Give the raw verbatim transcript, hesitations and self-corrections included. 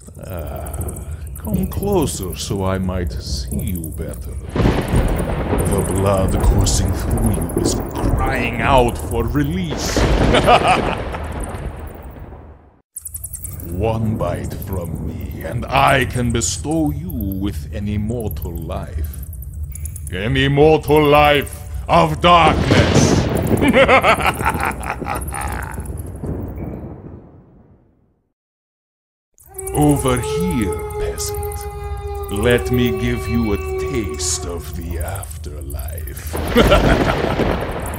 Ah, come closer so I might see you better. The blood coursing through you is crying out for release. One bite from me, and I can bestow you with an immortal life. An immortal life of darkness! Over here, peasant. Let me give you a taste of the afterlife.